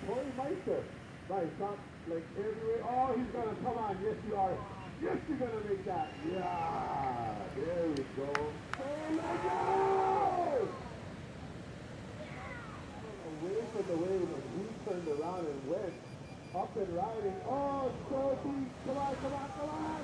Right, stop, like everywhere. Oh, he's gonna come on. Yes, you are. Yes, you're gonna make that. Yeah, there we go. Oh, let go! Away from the wave, and he turned around and went up and riding. Oh, so deep. Come on, come on, come on.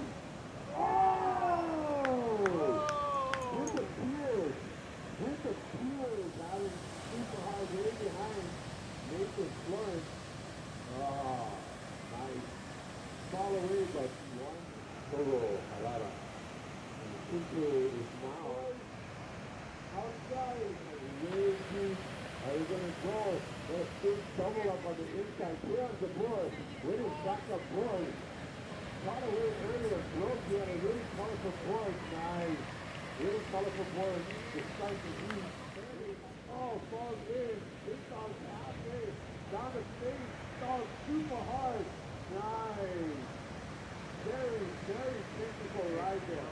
Oh! With the peers. With the peers having super hard way behind. Nathan Florence. Oh, nice. Fall away, but one solo Harada. And Cinco is now outside. Way deep. Are you going to go? There's big trouble up on the inside. Clear on the board. Winning back up board. Got away earlier. Broke. He had a really colorful board. Nice. Really colorful board. It's starting to eat. Oh, falls in. This falls halfway. Down the stage. Falls super hard. Nice. Very, very technical ride there.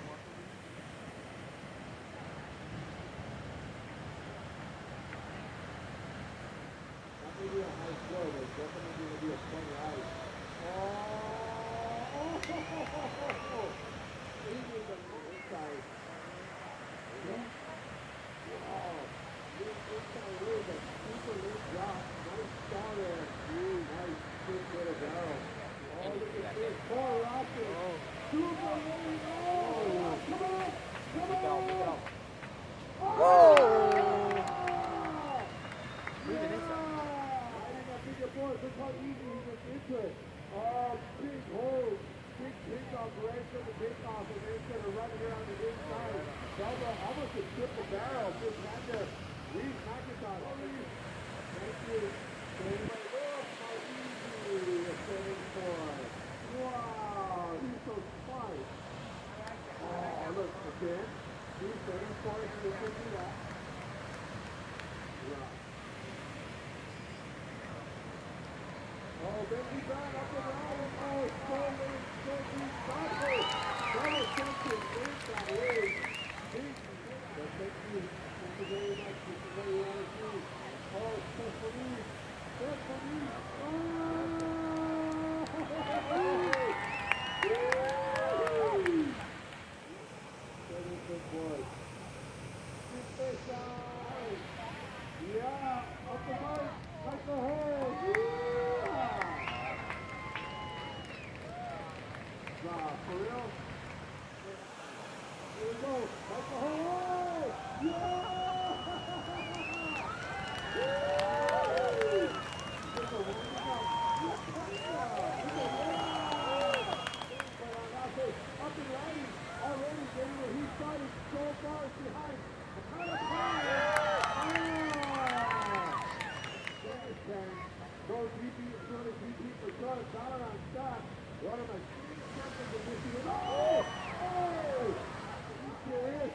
Not maybe a high score, but definitely going to be a fun ride. Oh! Even the inside. Yeah. Wow. This inside really a super late drop. Nice stall there. Nice quick little barrel. Oh, look at this. Four rockets. Super late. Oh, come on. Come on. Oh! Look how easy he gets into it. Oh, big hole. Big takeoff right from the takeoff, and then instead of running around the inside. Double, almost a triple barrel. Just had there. Reese McIntosh. Thank you. Look how easy it's getting for. Wow, he's so smart. Oh, look, again. He's getting for it. He can do that. Yeah. Oh, then he ran up and around. Oh, so late, so deep. Double tension inside wave. But thank you. Thank you very much. This is what we want to see. Oh, Stephanie. Stephanie. Oh! Very good boy. Keep this down. Yeah, up the mark. Like the hole. For real? Here we go. Like the hole. Yeah! Up and riding already, David. He started so far behind. Goes 3 feet, 203 feet for short. Dollar on stop. One of my seconds of this year. Oh! Oh! Are you serious?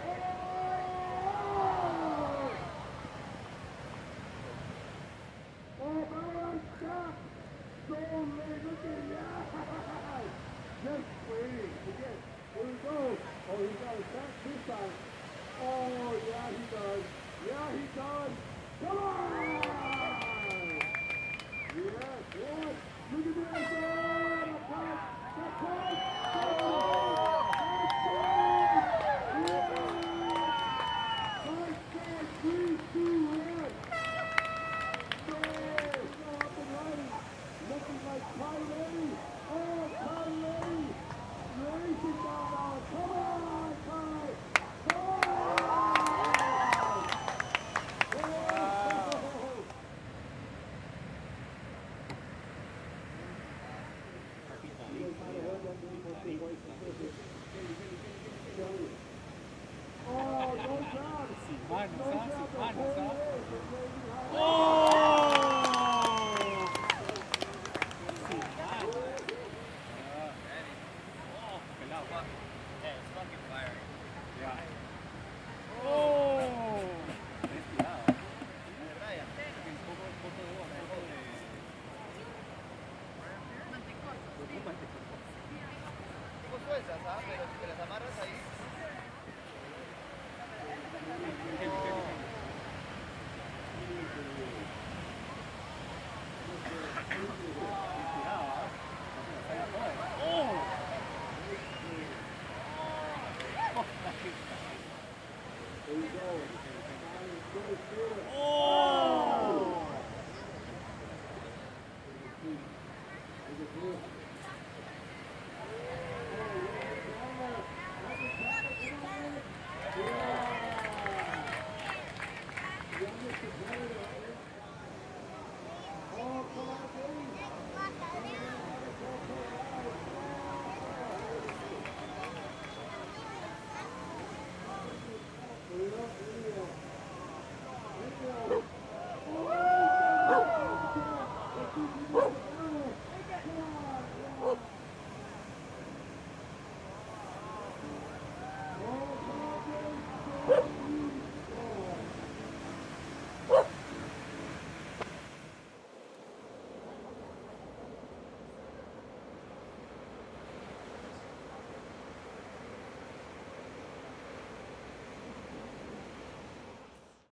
Oh, Dollar on stop. So late. Look at that. Just waiting. Again. Here we go. Oh, he got it back this time. Oh, yeah, he does. Yeah, he does. Come on! Yes, what? Look at this! Pero si te las amarras ahí.